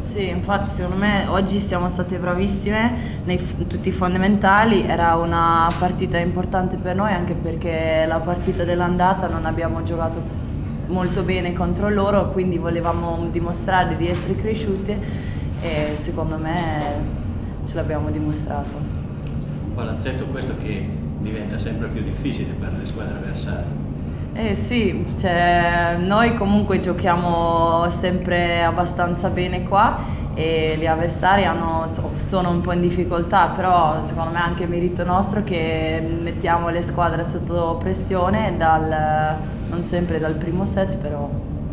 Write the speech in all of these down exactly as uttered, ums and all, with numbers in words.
Sì, infatti secondo me oggi siamo state bravissime nei f- tutti i fondamentali, era una partita importante per noi anche perché la partita dell'andata non abbiamo giocato molto bene contro loro, quindi volevamo dimostrare di essere cresciute e secondo me ce l'abbiamo dimostrato. Un palazzetto questo che diventa sempre più difficile per le squadre avversarie. Eh sì, cioè, noi comunque giochiamo sempre abbastanza bene qua e gli avversari hanno- so- sono un po' in difficoltà, però secondo me è anche merito nostro che mettiamo le squadre sotto pressione, dal- non sempre dal primo set, però.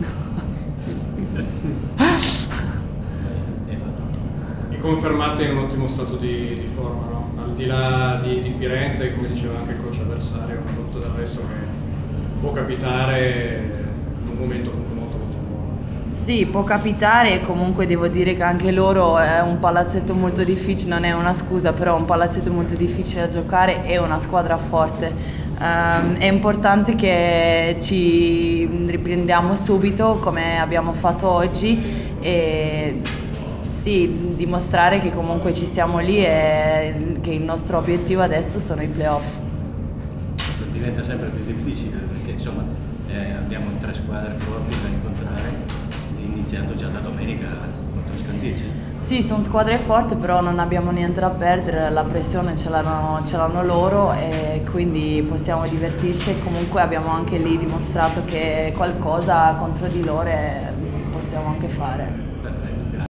E confermate in un ottimo stato di, di forma, no? Al di là di, di Firenze, come diceva anche il coach avversario, ma tutto del resto che può capitare in un momento comunque molto molto buono. Sì, può capitare, comunque devo dire che anche loro è un palazzetto molto difficile, non è una scusa, però è un palazzetto molto difficile da giocare e una squadra forte. Ehm, è importante che ci riprendiamo subito come abbiamo fatto oggi e sì, dimostrare che comunque ci siamo lì e che il nostro obiettivo adesso sono i playoff. Diventa sempre più difficile perché insomma eh, abbiamo tre squadre forti da incontrare, iniziando già da domenica contro Scandicci. Sì, sono squadre forti, però non abbiamo niente da perdere, la pressione ce l'hanno, ce l'hanno loro e quindi possiamo divertirci e comunque abbiamo anche lì dimostrato che qualcosa contro di loro possiamo anche fare.